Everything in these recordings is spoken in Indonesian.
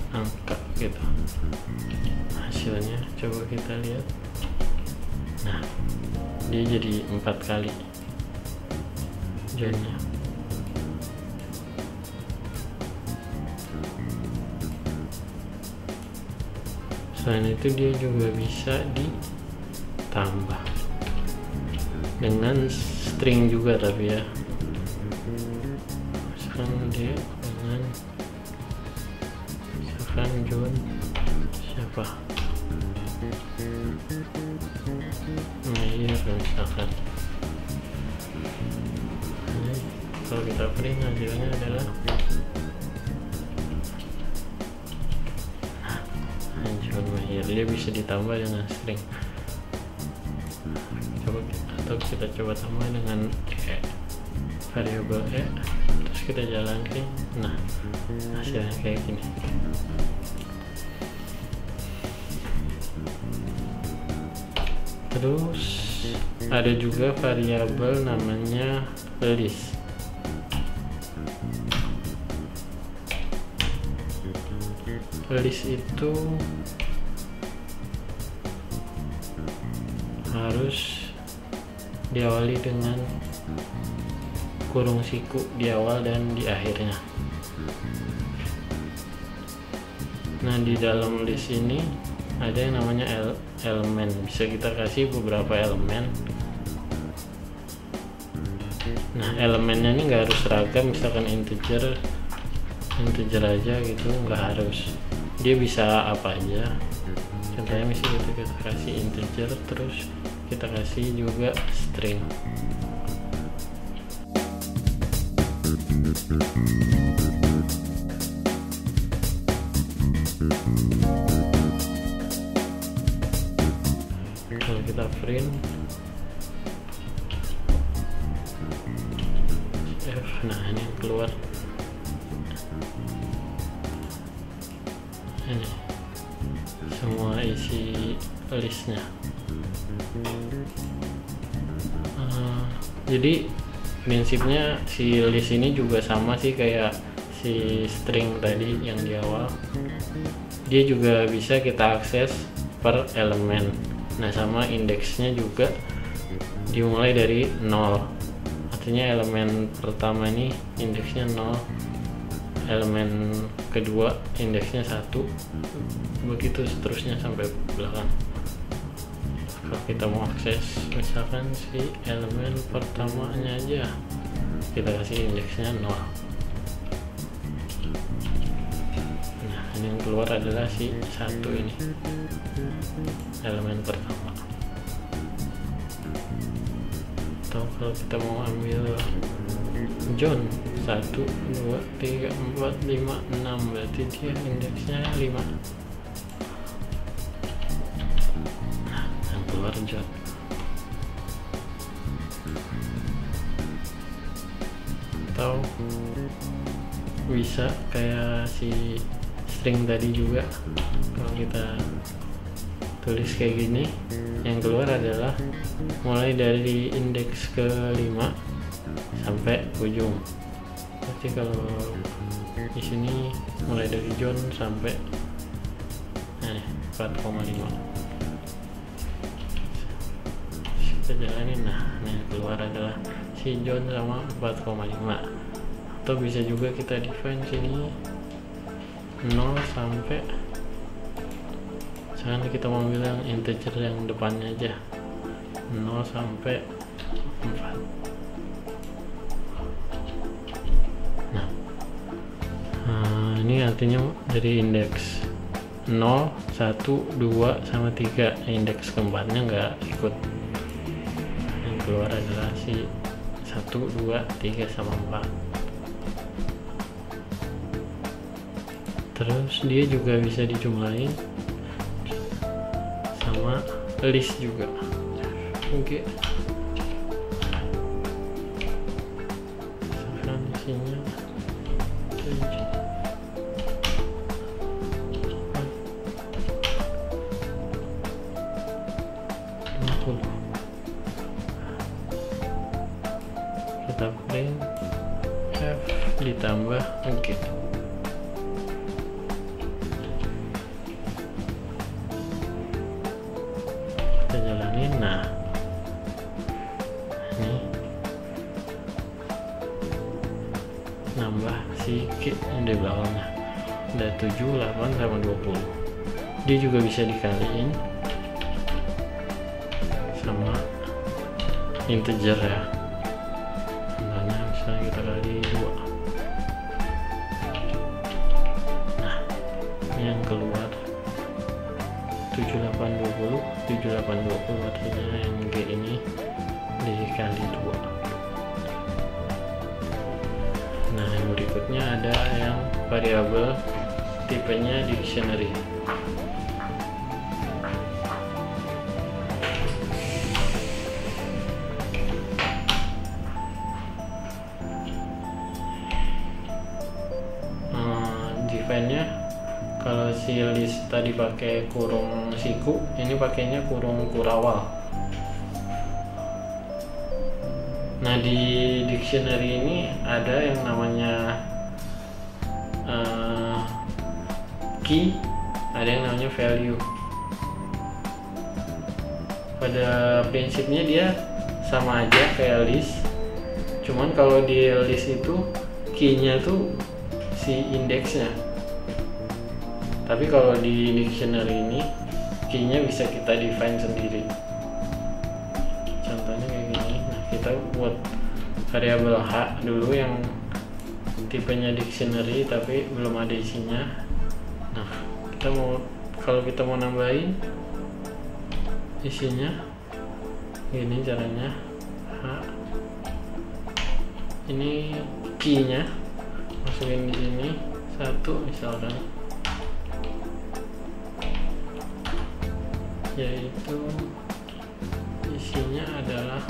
angka gitu. Hasilnya coba kita lihat. Nah, dia jadi 4 kali joinnya. Selain itu dia juga bisa ditambah dengan string juga, tapi ya misalkan dia dengan misalkan John siapa, Mayer misalkan. Ini kalau kita print hasilnya adalah John Mayer. Dia bisa ditambah dengan string. Coba atau kita coba tambah dengan variabel terus kita jalankan. Nah, hasilnya kayak gini. Terus ada juga variabel namanya list. List itu harus diawali dengan kurung siku di awal dan di akhirnya. Nah, di dalam list ini ada yang namanya elemen. Bisa kita kasih beberapa elemen. Nah, elemennya ini nggak harus seragam, misalkan integer aja gitu, nggak harus. Dia bisa apa aja. Contohnya misalnya kita kasih integer, terus kita kasih juga string. Kalau kita print F, nah ini yang keluar ini semua isi listnya. Jadi prinsipnya si list ini juga sama sih kayak si string tadi yang di awal. Dia juga bisa kita akses per elemen. Nah, sama indeksnya juga dimulai dari 0. Artinya elemen pertama ini indeksnya 0, elemen kedua indeksnya 1, begitu seterusnya sampai belakang. Kalau kita mau akses misalkan si elemen pertamanya aja, kita kasih indeksnya 0. Nah, ini yang keluar adalah si 1 ini, elemen pertama. Atau kalau kita mau ambil John 1, 2, 3, 4, 5, 6, berarti dia indeksnya 5. Nah, yang keluar John. Atau bisa kayak si string tadi juga, kalau kita tulis kayak gini, yang keluar adalah mulai dari indeks ke 5 sampai ujung. Berarti kalau di sini mulai dari John sampai 4,5. Kita jalanin. Nah, yang keluar adalah si John sama 4,5. Atau bisa juga kita define sini 0 sampai, misalkan kita mau bilang integer yang depannya aja 0 sampai 4. Nah, ini artinya dari indeks 0, 1, 2, sama 3. Indeks keempatnya nggak ikut. Yang keluar adalah si 1, 2, 3, sama 4. Terus dia juga bisa dijumlahin sama list juga. Oke. Misalkan isinya 50. Kita print F ditambah oke. kita jalanin. Nah, ini nambah si kit di belakangnya ada 7, 8 sama 20. Dia juga bisa dikaliin sama integer ya, contohnya misalnya kita kali 2. Nah, ini yang keluar 7820 artinya yang G ini dikali 2. Nah, yang berikutnya ada yang variabel tipenya dictionary. Define-nya kalau si list tadi pakai kurung siku, ini pakainya kurung kurawal. Nah, di dictionary ini ada yang namanya key, ada yang namanya value. Pada prinsipnya dia sama aja kayak list, cuman kalau di list itu key-nya tuh si indeksnya, tapi kalau di dictionary ini key-nya bisa kita define sendiri. Contohnya kayak gini. Nah, kita buat variabel H dulu yang tipenya dictionary tapi belum ada isinya. Nah, kalau kita mau nambahin isinya, gini caranya. H ini key-nya masukin di sini 1 misalkan, yaitu isinya adalah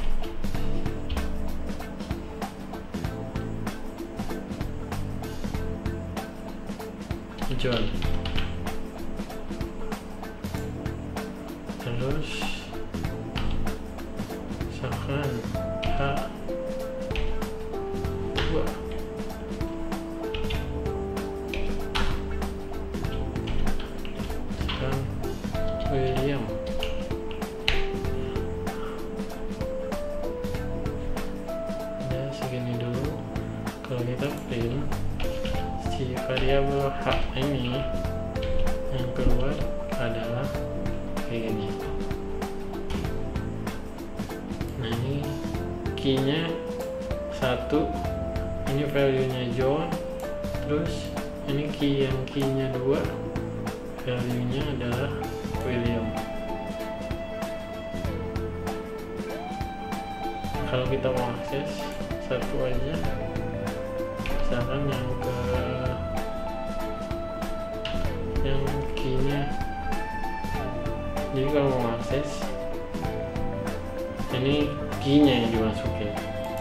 John. Terus misalkan H2 sekarang William. Ya, segini dulu. Kalau kita print si variabel H ini, yang keluar adalah kayak gini. Nah, ini key-nya 1, ini value-nya John, terus ini yang key-nya 2, value-nya adalah William. Kalau kita mau akses satu aja, misalkan yang key-nya, jadi kalau mau akses ini key-nya yang dimasukin.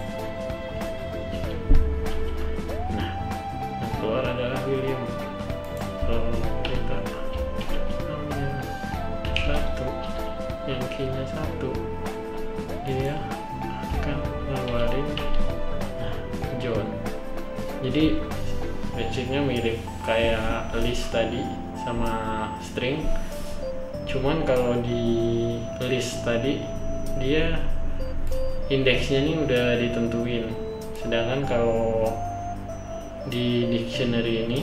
Nah, yang keluar adalah William. Kalau kita ambil 1, yang key-nya 1, dia akan ngeluarin John. Jadi basicnya mirip kayak list tadi sama string, cuman kalau di list tadi dia indeksnya ini udah ditentuin, sedangkan kalau di dictionary ini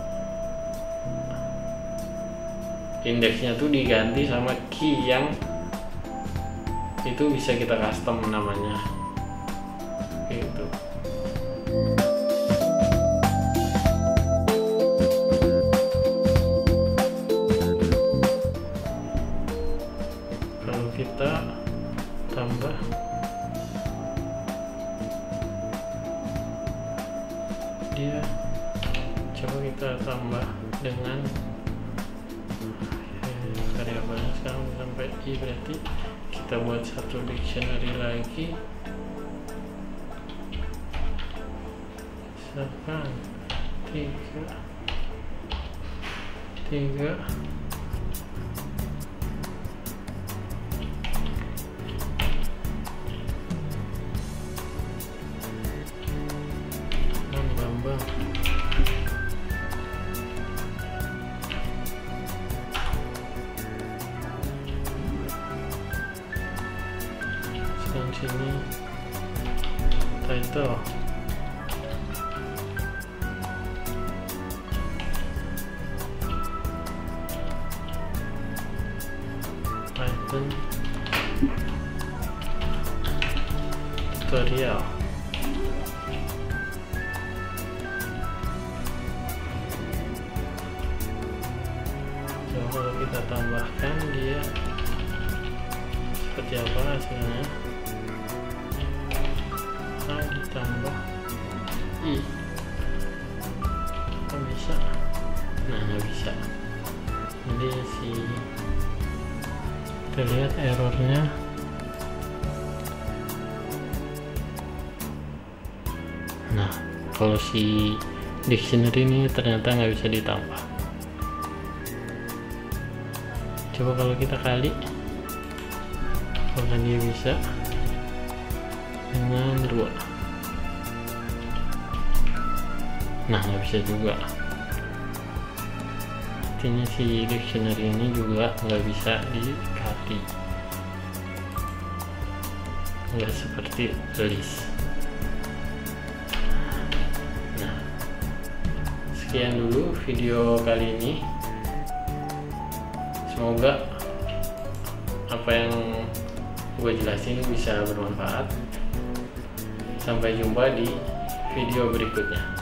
indeksnya tuh diganti sama key yang itu bisa kita custom namanya gitu. Kalau kita tambah dia, coba kita tambah dengan variabelnya sekarang sampai i, berarti kita buat satu dictionary lagi, misalkan 3 Bambang. sini title, Python tutorial. Coba kalau kita tambahkan dia seperti apa hasilnya. Ditambah kok bisa? Nah, nggak bisa. Jadi kita lihat errornya. Nah, kalau si dictionary ini ternyata nggak bisa ditambah. Coba kalau kita kali, apakah dia bisa dengan 2? Nah, nggak bisa juga. Artinya si dictionary ini juga nggak bisa dikali, nggak seperti list. Nah, sekian dulu video kali ini. Semoga apa yang gue jelasin bisa bermanfaat. Sampai jumpa di video berikutnya.